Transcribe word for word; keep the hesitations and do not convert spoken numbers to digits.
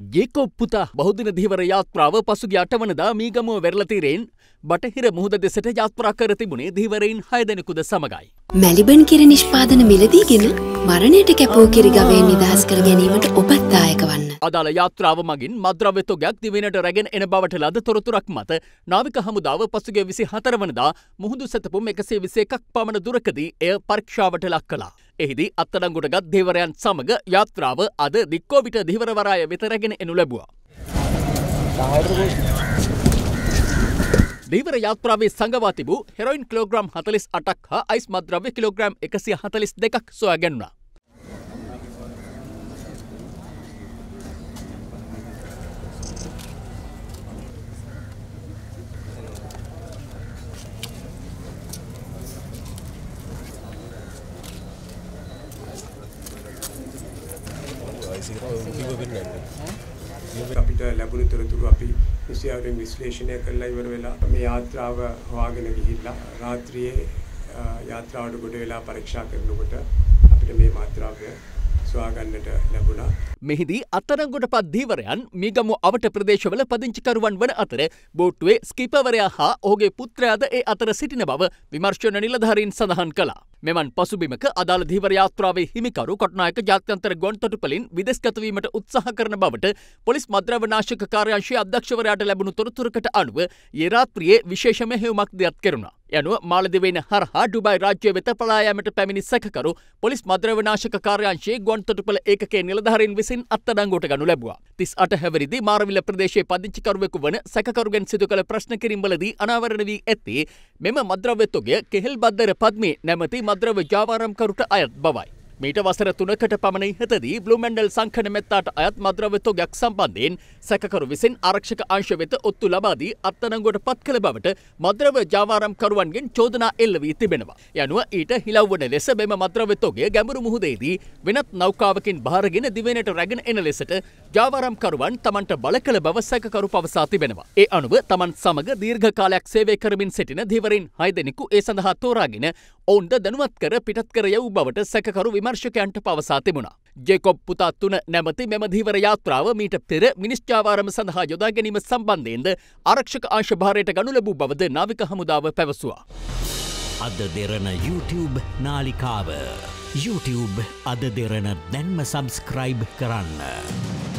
ජේකොබ් පුතා බහුදින ධීවර යාත්‍රාව පසුගිය අටවනදා මීගමුව වෙරළ තීරයෙන් බටහිර මුහුද දෙසට යාත්‍රා කර තිබුණේ ධීවරයින් හය දෙනෙකුද සමගයි. මැලිබන් කිරි නිෂ්පාදන මිලදීගෙන මරණයට කැපවූ කිරි ගවයින් නිදහස් කර ගැනීමට ඔබත් දායක වන්න. අදාළ යාත්‍රාව මගින් මද්‍රව්‍ය තොගයක් දිවයිනට රැගෙන එන බවට ලද තොරතුරක් මත නාවික හමුදාව පසුගිය විසිහතර වනදා මුහුදු සැතපුම් එකසිය විසි එකක් පමණ දුරකදී එය පරීක්ෂාවට ලක් කළා. එහිදී අත්අඩංගුවටගත් ධීවරයන් සමග යාත්‍රාව අද දික්කෝවිට ධීවරවරාය වෙත රැගෙන එනු ලැබුවා. ධීවර යාත්‍රාවේ සංගවා තිබූ හෙරොයින් කිලෝග්‍රෑම් හතළිස් අටක් හා අයිස් මද්‍රව්‍ය කිලෝග්‍රෑම් එකසිය හතළිස් දෙකක් සොයා ගැනුණා. අපිට ලැබුණු තොරතුරු අපි විශ්යාවෙන් විශ්ලේෂණය කරලා ඉවර වෙලා මේ යාත්‍රාව හොයාගෙන ගිහිල්ලා රාත්‍රියේ යාත්‍රාවට ගොඩ වෙලා පරීක්ෂා කරනකොට අපිට මේ මාත්‍රාවය සොයා ගන්නට ලැබුණා. මෙහිදී අත්අඩංගුවට පත් ධීවරයන් මීගමුව අවට ප්‍රදේශවල පදිංචිකරුවන් වන අතර බෝට්ටුවේ ස්කීපර්වරයා හා ඔහුගේ පුත්‍රයාද ඒ අතර සිටින බව විමර්ශන නිලධාරීන් සඳහන් කළා. මෙවන් පසුබිමක අදාළ ධීවර යාත්‍රාවේ හිමිකරු කොට්නායක ජාත්‍යන්තර ගුවන්තොටුපළින් විදෙස්ගත වීමට උත්සාහ කරන බවට පොලිස් මද්‍රව්‍ය නාශක කාර්යාංශයේ අධ්‍යක්ෂවරයාට ලැබුණු තොරතුරකට අනුව ඊ රාත්‍රියේ විශේෂ මෙහෙයුමක් දියත් කෙරුණා. යනුව මාලදිවයින හරහා ඩුබායි රාජ්‍ය වෙත පලා යාමට පැමිණි සැකකරු පොලිස් මද්‍රව්‍ය නාශක කාර්යාංශයේ ගුවන්තොටුපළ ඒකකයේ නිලධාරීන් විසින් අත්අඩංගුවට ගනු ලැබුවා. තිස් අට හැවිරිදි මාරවිල ප්‍රදේශයේ පදිංචිකරුවෙකු වන සැකකරුගෙන් සිදු කළ ප්‍රශ්න කිරීම්වලදී අනාවරණ වී ඇත්තේ මෙම මද්‍රව්‍ය තොගය කෙහෙල් බද්දර පද්මේ නැමැති මද්‍රව්‍ය ජාවාරම්කරුට අයත් බවයි. මීට වසර තුනකට පමණ ඉහතදී බ්ලූමැන්ඩල් සංඛන මෙත්තාට අයත් මද්‍රව්‍ය තොගයක් සම්බන්ධයෙන් සැකකරු විසින් ආරක්ෂක අංශ වෙත ඔත්තු ලබා දී අත්අඩංගුවට පත් කළ බවට මද්‍රව්‍ය ජාවාරම්කරුවන්ගෙන් චෝදනා එල්ල වී තිබෙනවා. යනුව ඊට හිලව් වන ලෙස මෙම මද්‍රව්‍ය තොගය ගැඹුරු මුහුදේදී වෙනත් නෞකාවකින් බහරගෙන දිවයිනට රැගෙන එන ලෙසට ජාවාරම්කරුවන් තමන්ට බල කළ බව සැකකරු පවසා තිබෙනවා. ඒ අනුව තමන් සමග දීර්ඝ කාලයක් සේවය කරමින් සිටින ධීවරයින් හය දෙනෙකු ඒ සඳහා තෝරාගෙන ඔවුන්ද දැනුවත් කර පිටත් කර යවූ බවට සැකකරු විමර්ශකයන්ට පවසා තිබුණා. ජේකොබ් පුතා තුන නැමැති මෙම ධීවර යාත්‍රාව මීට පෙර මිනිස් ජාවාරම සඳහා යොදා ගැනීම සම්බන්ධයෙන්ද ආරක්ෂක අංශ භාරයට ගනු ලැබූ බවද නාවික හමුදාව පැවසුවා. අද දෙරණ YouTube නාලිකාව YouTube අද දෙරණ දැන්ම සබස්ක්‍රයිබ් කරන්න.